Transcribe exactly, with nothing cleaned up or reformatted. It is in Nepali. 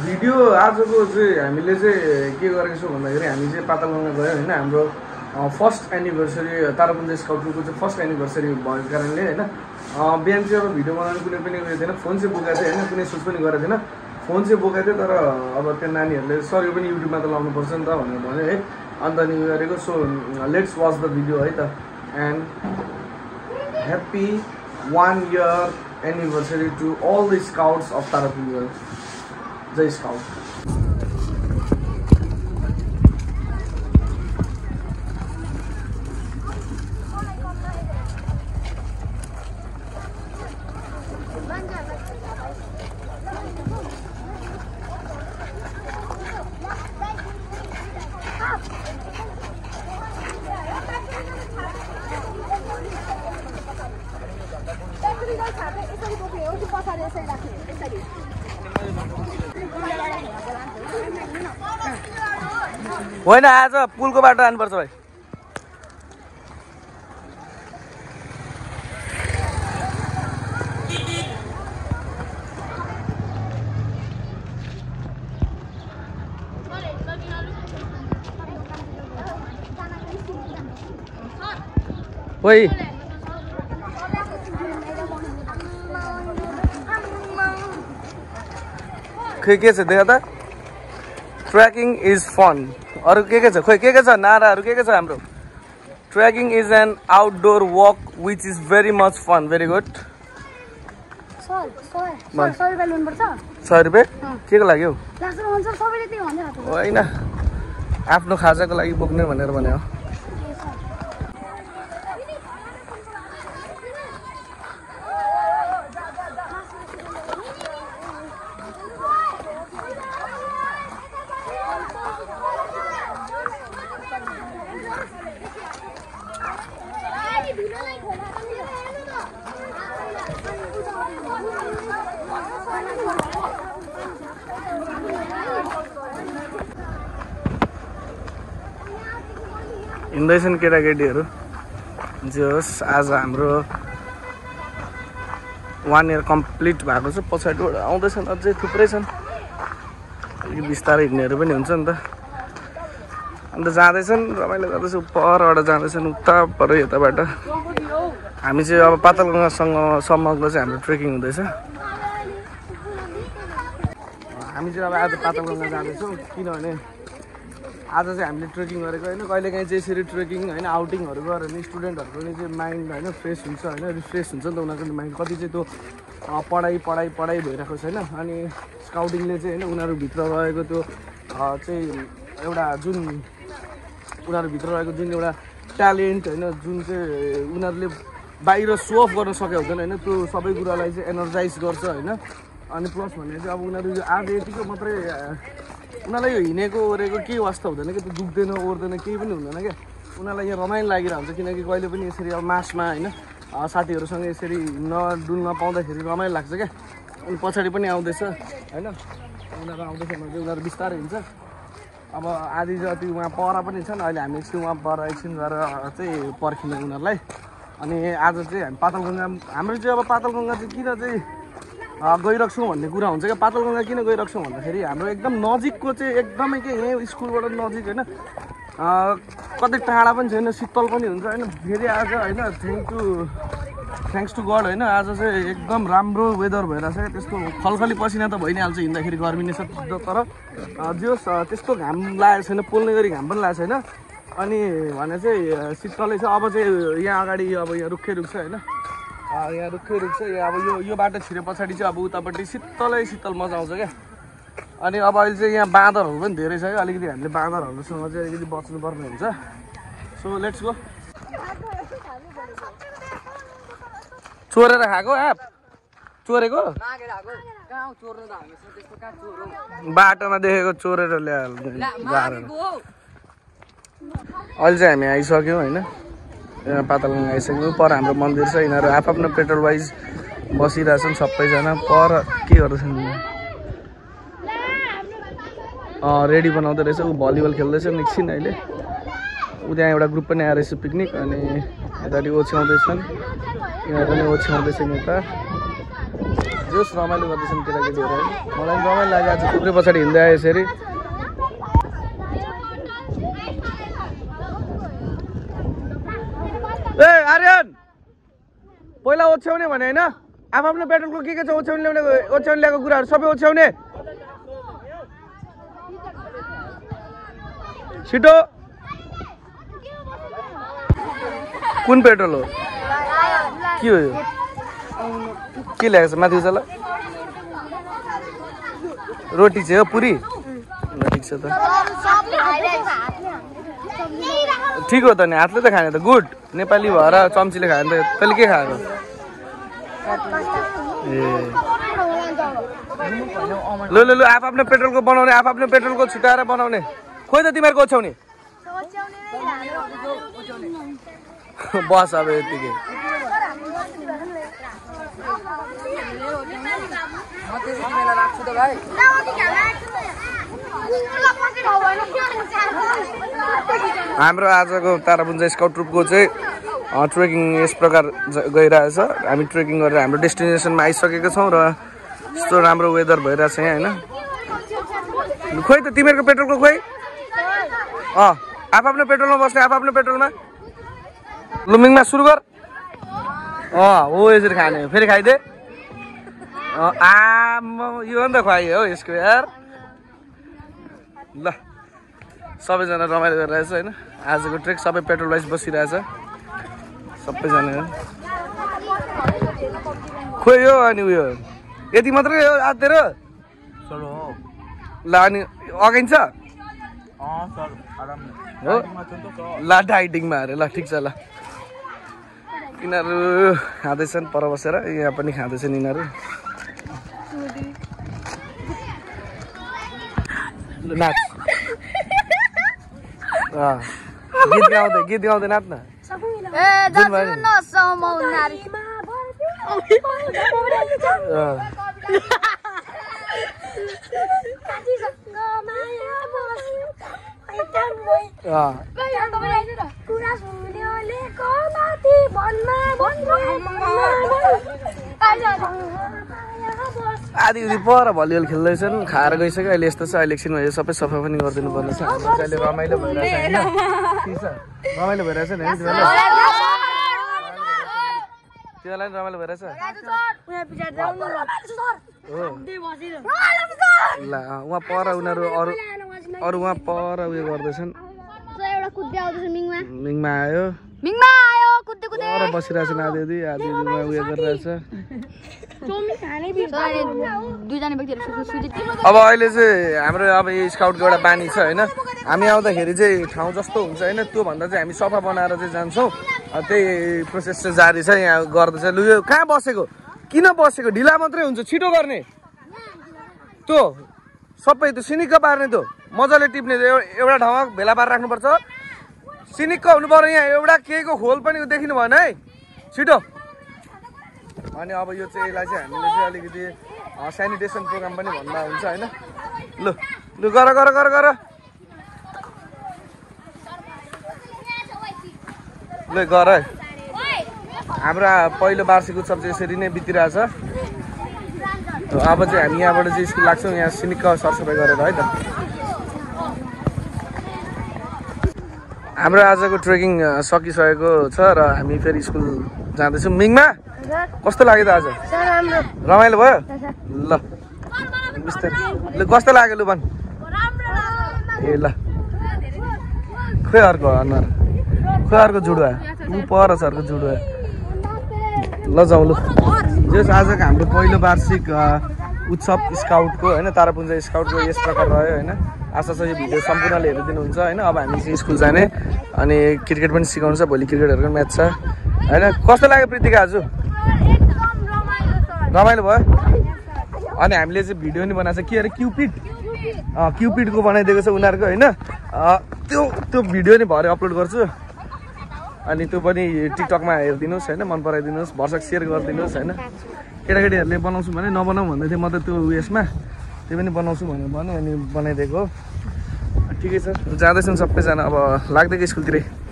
भिडियो आजको चाहिँ हामीले चाहिँ के गरेको छौँ भन्दाखेरि हामी चाहिँ पातालगङ्गा गयो होइन हाम्रो फर्स्ट एनिभर्सरी तारापुञ्जा स्काउट ट्रुपको चाहिँ फर्स्ट एनिभर्सरी भएको कारणले होइन बिहान चाहिँ अब भिडियो बनाउनु कुनै पनि उयो थिएन फोन चाहिँ बोकाएको थिएँ होइन कुनै सोच पनि गरेको थिएन फोन चाहिँ बोकाएको थिएँ तर अब त्यो नानीहरूले सर यो पनि युट्युबमा त लाउनुपर्छ नि त भनेर भन्यो है अन्त अनि उयो गरेको so let's watch the video है त and happy one year anniversary to all the scouts of Tarapunja जय स्काउट होइन आज पुलको बाटो जानुपर्छ भाइ ओइ खै के छ देखा त ट्रेकिङ इज फन अरु के के छ खोइ के के छ नाराहरू के के छ हाम्रो trekking is an outdoor walk which is very much fun very good सय रुपियाँ के को लागि हौ होइन आफ्नो खाजाको लागि बोक्ने भनेर भने हो हिँड्दैछन् केटाकेटीहरू जे होस् आज हाम्रो वान इयर कम्प्लिट भएको छ पछाडिबाट आउँदैछन् अझै थुप्रै छन् अलिक बिस्तारै हिँड्नेहरू पनि हुन्छ नि त अन्त जाँदैछन् रमाइलो गर्दैछ परबाट जाँदैछन् उता पर यताबाट हामी चाहिँ अब पातालगङ्गासँग सम्मको चाहिँ हाम्रो ट्रेकिङ हुँदैछ हामी चाहिँ अब आज पातालगङ्गा जाँदैछौँ किनभने आज चाहिँ हामीले ट्रेकिङ गरेको होइन कहिलेकाहीँ चाहिँ यसरी ट्रेकिङ होइन आउटिङहरू गऱ्यो भने स्टुडेन्टहरूको पनि चाहिँ माइन्ड होइन फ्रेस हुन्छ होइन रिफ्रेस हुन्छ नि त उनीहरूको माइन्ड कति चाहिँ त्यो पढाइ पढाइ पढाइ भइरहेको छैन अनि स्काउटिङले चाहिँ होइन उनीहरूभित्र रहेको त्यो चाहिँ एउटा जुन उनीहरूभित्र रहेको जुन एउटा ट्यालेन्ट होइन जुन चाहिँ उनीहरूले बाहिर सो अफ गर्न सकेको हुँदैन होइन त्यो सबै कुरालाई चाहिँ एनर्जाइज गर्छ होइन अनि प्लस भने चाहिँ अब उनीहरू आज यतिको मात्रै उनीहरूलाई यो हिँडेको ओरेको केही वास्ता हुँदैन कि त्यो दुख्दैन ओर्दैन केही पनि हुँदैन क्या उनीहरूलाई यहाँ रमाइलो लागिरहेको हुन्छ किनकि कहिले पनि यसरी अब मासमा होइन साथीहरूसँग यसरी हिँड्न डुल्न पाउँदाखेरि रमाइलो लाग्छ क्या अनि पछाडि पनि आउँदैछ होइन उनीहरू आउँदैछ भने चाहिँ उनीहरू बिस्तारै हिँड्छ अब आधी जति उहाँ पर पनि छन् अहिले हामी एकछिन उहाँ पर एकछिन गएर चाहिँ पर्खिने उनीहरूलाई अनि आज चाहिँ हामी पातालगङ्गा हाम्रो चाहिँ अब पातालगङ्गा चाहिँ किन चाहिँ गइरहेको छौँ भन्ने कुरा हुन्छ क्या पातालगङ्गा किन गइरहेको छौँ भन्दाखेरि हाम्रो एकदम नजिकको चाहिँ एकदमै के यहीँ स्कुलबाट नजिक होइन कतै टाढा पनि छैन शीतल पनि हुन्छ होइन फेरि आज होइन thank to thanks to God होइन आज चाहिँ एकदम राम्रो वेदर भइरहेछ क्या त्यस्तो खलखली पसिना त भइ नै हाल्छ हिँड्दाखेरि गर्मी नै छ तर जे होस् त्यस्तो घाम लागेको छैन पोल्ने गरी घाम पनि लागेको छैन अनि भने चाहिँ शीतलै छ अब चाहिँ यहाँ अगाडि अब यहाँ रुखै रुख छ होइन यहाँ रुखै रुख छ यहाँ अब यो यो बाटो छिरे पछाडि चाहिँ अब उतापट्टि शीतलै शीतल मजा आउँछ क्या अनि अब अहिले चाहिँ यहाँ बाँदरहरू पनि धेरै छ क्या अलिकति हामीले बाँदरहरूसँग चाहिँ अलिकति बच्नुपर्ने हुन्छ सो लेट्स गो चोरेर खाएको एप चोरेको बाटोमा देखेको चोरेर ल्याएर अहिले चाहिँ हामी आइसक्यौँ होइन यहाँ पातालगङ्गा आइसक्यौँ पर हाम्रो मन्दिर छ यिनीहरू आफ्नो पेट्रोल वाइज बसिरहेछन् सबैजना पर के गर्दैछन् रेडी बनाउँदै रहेछ ऊ भलिबल खेल्दैछ एकछिन अहिले ऊ त्यहाँ एउटा ग्रुप पनि आएर रहेछ पिकनिक अनि यतापट्टि ओछ्याउँदैछन् यहाँ पनि ओछ्याउँदैछन् यता जोस रमाइलो गर्दैछन् केटाकेटीहरू है मलाई रमाइलो लाग्यो आज थुप्रै पछाडि हिँड्दै आयो यसरी ए आर्यन पहिला ओछ्याउने भने हैन आफ्नो पेट्रोलको के के छ ओछ्याउने ल्याउने ओछ्याउने ल्याएको कुराहरू सबै ओछ्याउने छिटो कुन पेट्रोल हो के हो यो के ल्याएको छ माथि उचाला रोटी चाहिँ हो पुरी ठिक छ त ठिक हो त नि हातले त खाने त गुड नेपाली भएर चम्चीले खाने त तैँले के खाएको ए ल ल ल आफ आफ्नो पेट्रोलको बनाउने आफ आफ्नो पेट्रोलको छुटाएर बनाउने खोइ त तिमीहरूको ओछ्याउने बस अब यतिकै हाम्रो आजको तारापुञ्जा स्काउट ट्रुपको चाहिँ ट्रेकिङ यस प्रकार गइरहेछ हामी ट्रेकिङ गरेर हाम्रो डेस्टिनेसनमा आइसकेका छौँ र यस्तो राम्रो वेदर भइरहेछ यहाँ होइन खोइ त तिमीहरूको पेट्रोलको खोइ अँ आफ्नो पेट्रोलमा बस्ने आफ्नो पेट्रोलमा लुमिङमा सुरु गर अँ हो यसरी खाने फेरि खाइदे आम यो नि त खुवाइयो हो यसको यार ल सबैजना रमाइलो गरिरहेछ होइन आजको ट्रेक सबै पेट्रोल वाइज बसिरहेछ सबैजना खोइ हो अनि उयो यति मात्रै हो आज तेरो ल अनि अगाइन्छ हो ल डाइटिङमा अरे ल ठिक छ ल यिनीहरू खाँदैछन् पर बसेर यहाँ पनि खाँदैछन् यिनीहरू नाच गीत गाउँदै गीत गाउँदै नाच न आधी उधी पर भलिबल खेल्दैछन् खाएर गइसक्यो अहिले यस्तो छ अहिले एकछिनमा यो सबै सफा पनि गरिदिनु पर्ने छ हाम्रो चाहिँ अहिले रमाइलो भइरहेछ होइन ठिक छ रमाइलो भइरहेछ नि है तिमीलाई तिमीलाई रमाइलो भइरहेछ ल उहाँ पर उनीहरू अरू अरू उहाँ पर उयो गर्दैछन् मिङमा आयो पर बसिरहेछन् आधी आधी आधी आधी उयो गरिरहेछ अब अहिले चाहिँ हाम्रो अब यो स्काउटको एउटा बानी छ होइन हामी आउँदाखेरि चाहिँ ठाउँ जस्तो हुन्छ होइन त्योभन्दा चाहिँ हामी सफा बनाएर चाहिँ जान्छौँ त्यही प्रोसेस चाहिँ जारी छ यहाँ गर्दैछ लु यो कहाँ बसेको किन बसेको ढिला मात्रै हुन्छ छिटो गर्ने त्यो सबै त्यो सिनिक्क पार्ने त्यो मजाले टिप्ने एउटा ठाउँमा भेला पारेर राख्नुपर्छ सिनिक्क हुनु पर्यो यहाँ एउटा केहीको खोल पनि देखिनु भएन है छिटो अनि अब यो चाहिँ यसलाई चाहिँ हामीले चाहिँ अलिकति सेनिटेसन प्रोग्राम पनि भन्दा हुन्छ होइन लु लु गर गर गर गर लु गर है हाम्रो पहिलो वार्षिक उत्सव चाहिँ यसरी नै बितिरहेछ अब चाहिँ हामी यहाँबाट चाहिँ स्कुल लाग्छौँ यहाँ सिनिक्क सरसफाइ गरेर है त हाम्रो आजको ट्रेकिङ सकिसकेको छ र हामी फेरि स्कुल जाँदैछौँ मिङमा कस्तो लाग्यो त आज रमाइलो भयो ल बिस्तारै ल कस्तो लाग्यो लु भन् ए ल खोइ अर्को अनुहार खोइ अर्को जुडुवा ऊ पर छ अर्को जुडुवा ल जाउँ लु जस आजको हाम्रो पहिलो वार्षिक उत्सव स्काउटको होइन तारापुञ्जा स्काउटको यस प्रकार रह्यो होइन आशा छ यो भिडियो सम्पूर्णले हेरिदिनुहुन्छ होइन अब हामी चाहिँ स्कुल जाने अनि क्रिकेट पनि सिकाउनु छ भोलि क्रिकेटहरूको म्याच छ होइन कस्तो लाग्यो प्रीतिका आज रमाइलो भयो अनि हामीले चाहिँ भिडियो पनि बनाएको छ के अरे क्युपिड क्युपिडको बनाइदिएको छ उनीहरूको होइन त्यो त्यो भिडियो नि भरे अपलोड गर्छु अनि त्यो पनि टिकटकमा हेरिदिनुहोस् होइन मन पराइदिनुहोस् भर्सक सेयर गरिदिनुहोस् होइन केटाकेटीहरूले बनाउँछु भने नबनाऊ भन्दै थिएँ म त त्यो उयसमा त्यो पनि बनाउँछु भनेर भने अनि बनाइदिएको हो ठिकै छ जाँदैछौँ सबैजना अब लाग्दै स्कुलतिरै